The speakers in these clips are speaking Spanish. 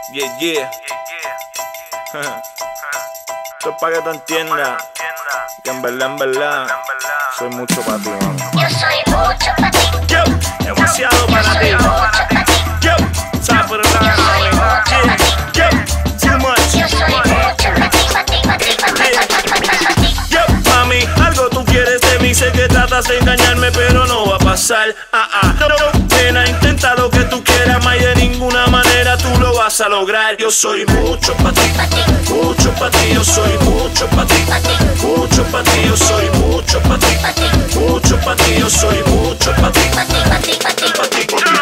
Yeah, yeah. Esto es para que tú entiendas que en verdad soy mucho para ti, mami. Yo soy mucho para ti. Yo, demasiado para ti. Yo, top of the line, mami. Yeah, yo, too much. Yo soy mucho para ti, para ti, para ti, para ti. Yo, mami, algo tú quieres de mí. Sé que tratas de engañarme, pero no va a pasar. No, nena, intenta lo que tú quieras, más de ninguna manera tú lo vas a lograr. Yo soy mucho para ti, mucho para ti. Yo soy mucho para ti, mucho para ti. Yo soy mucho para ti, mucho para ti. Yo soy mucho para ti, para ti.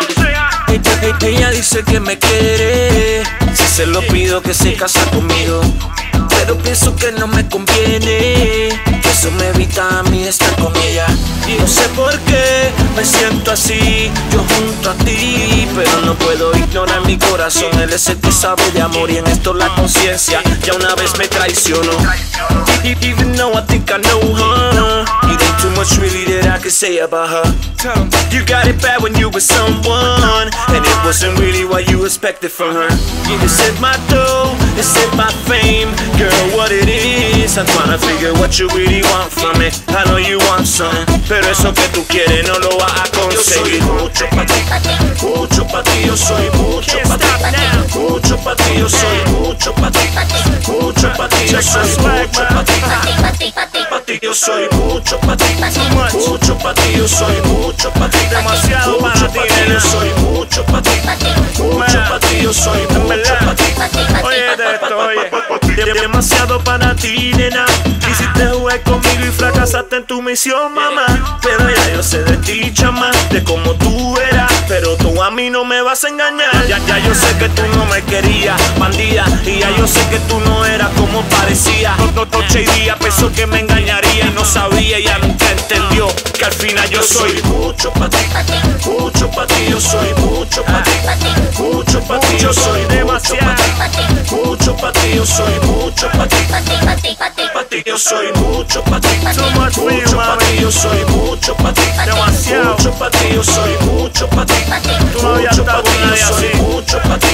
Ella dice que me quiere, si se lo pido que se casa conmigo, pero pienso que no me conviene, que eso me evita a mí estar con ella. Y no sé por qué me siento así, yo junto a ti, pero no puedo ignorar mi corazón. Él es el que sabe de amor y en esto la conciencia ya una vez me traicionó. Even though I think I know her, it ain't too much really that I could say about her. You got it bad when you were someone, and it wasn't really what you expected from her. Is it my dough? Is it my fame? Girl, what it is, I'm trying to figure what you really want from it. I know you want something, pero eso que tú quieres no lo vas a conseguir. Yo soy mucho pa' ti, mucho pa' ti. Yo soy mucho pa' ti, mucho pa' ti. Yo soy mucho pa' ti, mucho pa' ti. Yo soy mucho pa' ti, pa' ti. Yo soy mucho pa' ti, mucho pa' ti. Yo soy mucho pa' ti, demasiado para ti. Yo soy mucho pa' ti, mucho pa' ti. Yo soy mucho pa' ti. Oye de esto, oye, demasiado para ti, nena. Quisiste jugar conmigo y fracasaste en tu misión, mamá. Pero ya yo sé de ti, chama, de cómo tú eras, pero tú a mí no me vas a engañar. Ya yo sé que tú no me querías, bandida, y ya yo sé que tú no eras como parecía. Noche y día pensó que me engañaría y no sabía, ella nunca entendió que al final yo soy mucho pa' ti, mucho pa' ti. Yo soy mucho pa' ti, mucho pa' ti. Yo soy demasiado, mucho pa' ti. Yo soy mucho pa' ti, pa' ti. Yo soy mucho pa' ti, mucho pa' ti. Yo soy mucho pa' ti, demasiado, mucho pa' ti. Yo soy mucho pa' ti, mucho pa' ti. Yo soy mucho pa' ti.